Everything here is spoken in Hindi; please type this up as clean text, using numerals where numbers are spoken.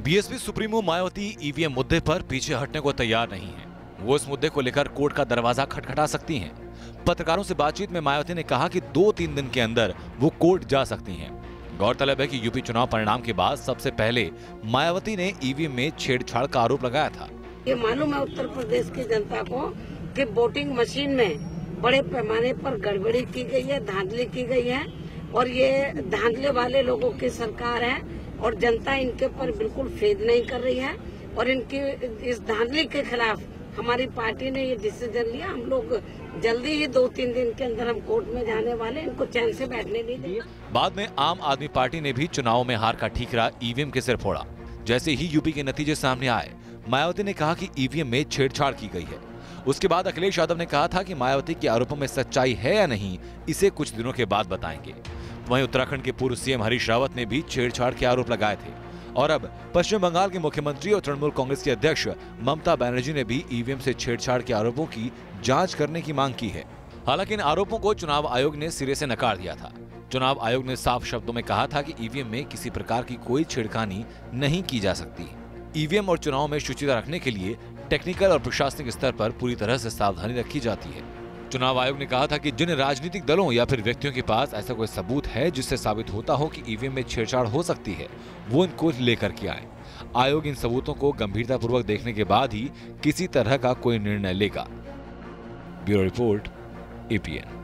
बीएसपी सुप्रीमो मायावती ईवीएम मुद्दे पर पीछे हटने को तैयार नहीं है। वो इस मुद्दे को लेकर कोर्ट का दरवाजा खटखटा सकती हैं। पत्रकारों से बातचीत में मायावती ने कहा कि 2-3 दिन के अंदर वो कोर्ट जा सकती हैं। गौरतलब है कि यूपी चुनाव परिणाम के बाद सबसे पहले मायावती ने ईवीएम में छेड़छाड़ का आरोप लगाया था। ये मालूम है उत्तर प्रदेश की जनता को कि वोटिंग मशीन में बड़े पैमाने पर गड़बड़ी की गई है, धांधली की गई है और ये धांधले वाले लोगों की सरकार है और जनता इनके ऊपर बिल्कुल फेद नहीं कर रही है और इनकी इस धांधली के खिलाफ हमारी पार्टी ने ये डिसीजन लिया। हम लोग जल्दी ही 2-3 दिन के अंदर हम कोर्ट में जाने वाले, इनको चैन से बैठने नहीं देंगे। बाद में आम आदमी पार्टी ने भी चुनाव में हार का ठीकरा ईवीएम के सिर फोड़ा। जैसे ही यूपी के नतीजे सामने आए, मायावती ने कहा कि ईवीएम में छेड़छाड़ की गई है। उसके बाद अखिलेश यादव ने कहा था कि मायावती के आरोपों में सच्चाई है या नहीं, इसे कुछ दिनों के बाद बताएंगे। वहीं उत्तराखंड के पूर्व सीएम हरीश रावत ने भी छेड़छाड़ के आरोप लगाए थे और अब पश्चिम बंगाल के मुख्यमंत्री और तृणमूल कांग्रेस की अध्यक्ष ममता बनर्जी ने भी ईवीएम से छेड़छाड़ के आरोपों की जांच करने की मांग की है। हालांकि इन आरोपों को चुनाव आयोग ने सिरे से नकार दिया था। चुनाव आयोग ने साफ शब्दों में कहा था कि ईवीएम में किसी प्रकार की कोई छेड़खानी नहीं की जा सकती। ईवीएम और चुनाव में शुचिता रखने के लिए टेक्निकल और प्रशासनिक स्तर पर पूरी तरह से सावधानी रखी जाती है। चुनाव आयोग ने कहा था कि जिन राजनीतिक दलों या फिर व्यक्तियों के पास ऐसा कोई सबूत है जिससे साबित होता हो कि ईवीएम में छेड़छाड़ हो सकती है, वो इनको लेकर के आए। आयोग इन सबूतों को गंभीरतापूर्वक देखने के बाद ही किसी तरह का कोई निर्णय लेगा। Bureau report, APN।